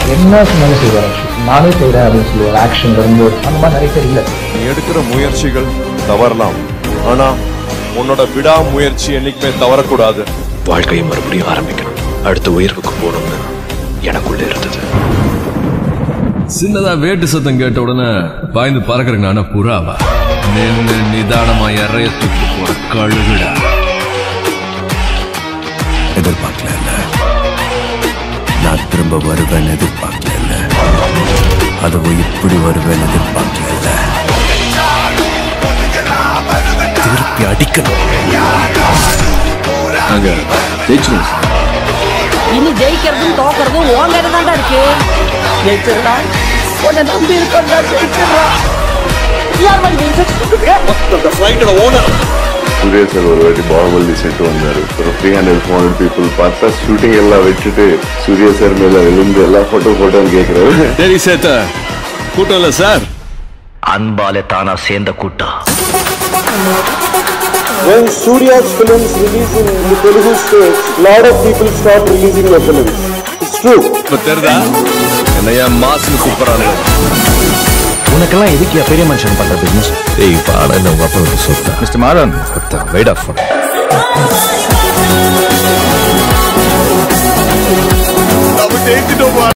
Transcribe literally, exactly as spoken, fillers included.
என்ன சொன்னாலும் செய்வார். நானே செய்கிறேன் அப்படின்னு சொல்லுவார். ஆக்ஷன் வரும்போது அந்த மாதிரி நிறைய பேர் இல்லை. நீ எடுக்கிற முயற்சிகள் தவறலாம், ஆனா உன்னோட விடா முயற்சி என்னைக்குமே தவறக்கூடாது. வாழ்க்கையை மறுபடியும் ஆரம்பிக்கணும், அடுத்த உயர்வுக்கு போகணும்னு எனக்குள்ள இருந்தது. சின்னதா வேட்டு சத்தம் கேட்ட உடனே பாய்ந்து பறக்கிறேங்க. ஆனா புறாவா நின்று நிதானமா இறைய தூக்கி போற கழுகுடா. எதிர்பார்க்கல நான் திரும்ப வருவேன், எதிர்பார்க்கல அதுவும் இப்படி வருவேன், எதிர்பார்க்கல. திருப்பி அடிக்கணும். நாங்க ஜெயிச்சிருவோம். இனி ஜெயிக்கிறதும் தோக்கிறதும் உன் கையில தான்டா இருக்கு. ஜெயிச்சிருடா, உன்னை நம்பி இருக்கா, ஜெயிச்சிருடா. யார் வந்து சூர்யா சார் ஒரு வாட்டி பாகுபலி செட்டு வந்தாரு. ஒரு three hundred four hundred people பார்த்தா ஷூட்டிங் எல்லாம் விட்டுட்டு சூர்யா சார் மேல விழுந்து எல்லா போட்டோ போட்டோன்னு கேட்கிறாரு. சரி சேத்த கூட்டம் இல்ல சார், அன்பாலே தானா சேர்ந்த கூட்டம். When Surya's films release in the Telugu states, lot of people start releasing their films. It's true. இப்ப தெரியுதா என்னையா மாசு கூப்பிடறானு. உனக்கெல்லாம் எதுக்கு பெரிய மனுஷன் பண்ற பிசினஸ்? ஏய் பாட இந்த உங்க அப்பா சொத்தா மிஸ்டர் மாறன் வெயிட் ஆஃப் பண்ணு.